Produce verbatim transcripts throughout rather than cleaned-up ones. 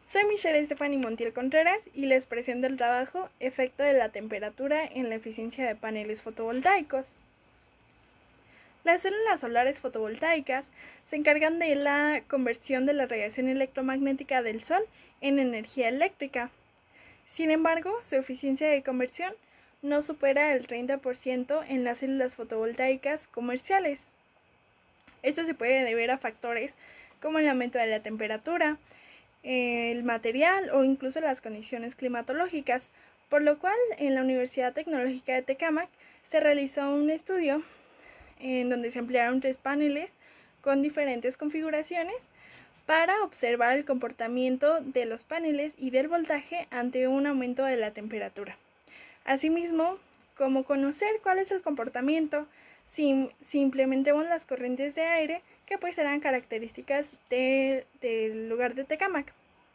Soy Michelle Stephanie Montiel Contreras y les presento el trabajo Efecto de la temperatura en la eficiencia de paneles fotovoltaicos. Las células solares fotovoltaicas se encargan de la conversión de la radiación electromagnética del Sol en energía eléctrica. Sin embargo, su eficiencia de conversión no supera el treinta por ciento en las células fotovoltaicas comerciales. Esto se puede deber a factores como el aumento de la temperatura, el material o incluso las condiciones climatológicas, por lo cual en la Universidad Tecnológica de Tecámac se realizó un estudio en donde se emplearon tres paneles con diferentes configuraciones para observar el comportamiento de los paneles y del voltaje ante un aumento de la temperatura. Asimismo, cómo conocer cuál es el comportamiento si, si implementamos las corrientes de aire que pues eran características de, del lugar de Tecámac.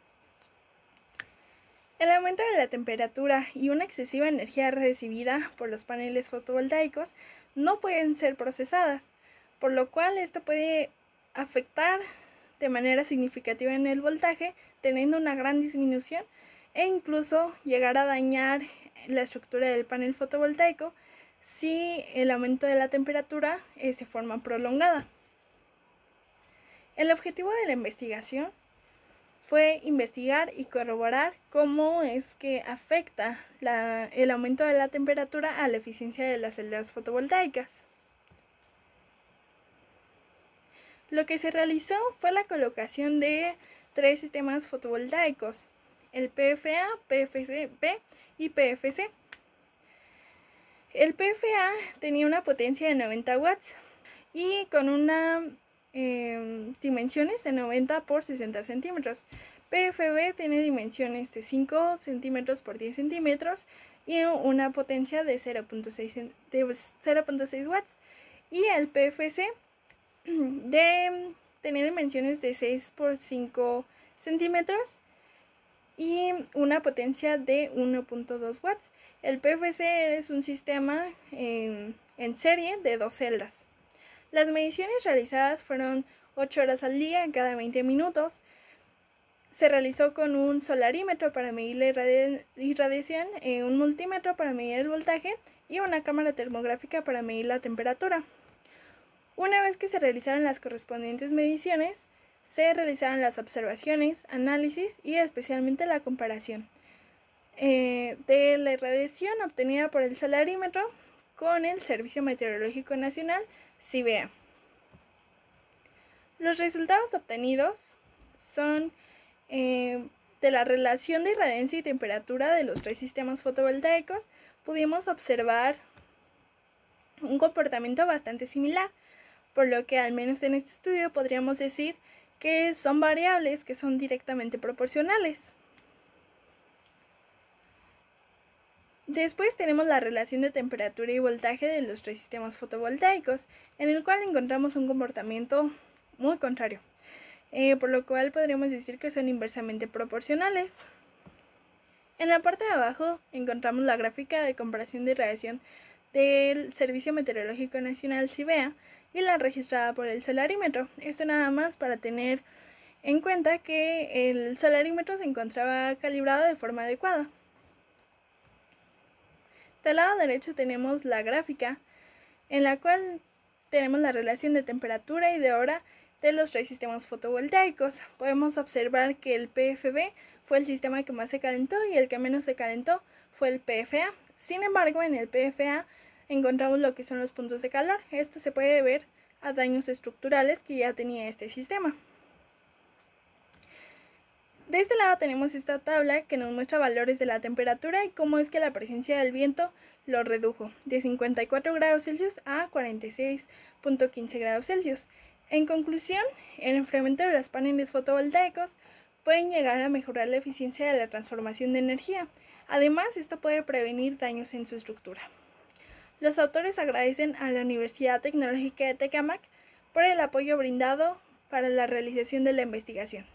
El aumento de la temperatura y una excesiva energía recibida por los paneles fotovoltaicos no pueden ser procesadas, por lo cual esto puede afectar de manera significativa en el voltaje, teniendo una gran disminución e incluso llegar a dañar la estructura del panel fotovoltaico si el aumento de la temperatura es de forma prolongada. El objetivo de la investigación fue investigar y corroborar cómo es que afecta la, el aumento de la temperatura a la eficiencia de las celdas fotovoltaicas. Lo que se realizó fue la colocación de tres sistemas fotovoltaicos, el P F A, P F C B y P F C. El P F A tenía una potencia de noventa watts y con una eh, dimensiones de noventa por sesenta centímetros. P F B tiene dimensiones de cinco centímetros por diez centímetros y una potencia de cero punto seis watts. Y el P F C de, tenía dimensiones de seis por cinco centímetros y una potencia de uno punto dos watts. El P F C es un sistema en, en serie de dos celdas. Las mediciones realizadas fueron ocho horas al día, cada veinte minutos. Se realizó con un solarímetro para medir la irradiación, eh, un multímetro para medir el voltaje y una cámara termográfica para medir la temperatura. Una vez que se realizaron las correspondientes mediciones, se realizaron las observaciones, análisis y especialmente la comparación eh, de la irradiación obtenida por el solarímetro con el Servicio Meteorológico Nacional, SIVEA. Los resultados obtenidos son eh, de la relación de irradiancia y temperatura de los tres sistemas fotovoltaicos. Pudimos observar un comportamiento bastante similar, por lo que al menos en este estudio podríamos decir que son variables que son directamente proporcionales. Después tenemos la relación de temperatura y voltaje de los tres sistemas fotovoltaicos, en el cual encontramos un comportamiento muy contrario, eh, por lo cual podríamos decir que son inversamente proporcionales. En la parte de abajo encontramos la gráfica de comparación de irradiación del Servicio Meteorológico Nacional, SIVEA, y la registrada por el solarímetro. Esto nada más para tener en cuenta que el solarímetro se encontraba calibrado de forma adecuada. Del lado derecho tenemos la gráfica en la cual tenemos la relación de temperatura y de hora de los tres sistemas fotovoltaicos. Podemos observar que el P F B fue el sistema que más se calentó y el que menos se calentó fue el P F A. Sin embargo, en el P F A encontramos lo que son los puntos de calor. Esto se puede deber a daños estructurales que ya tenía este sistema. De este lado tenemos esta tabla que nos muestra valores de la temperatura y cómo es que la presencia del viento lo redujo de cincuenta y cuatro grados Celsius a cuarenta y seis punto quince grados Celsius. En conclusión, el enfriamiento de los paneles fotovoltaicos pueden llegar a mejorar la eficiencia de la transformación de energía. Además, esto puede prevenir daños en su estructura. Los autores agradecen a la Universidad Tecnológica de Tecámac por el apoyo brindado para la realización de la investigación.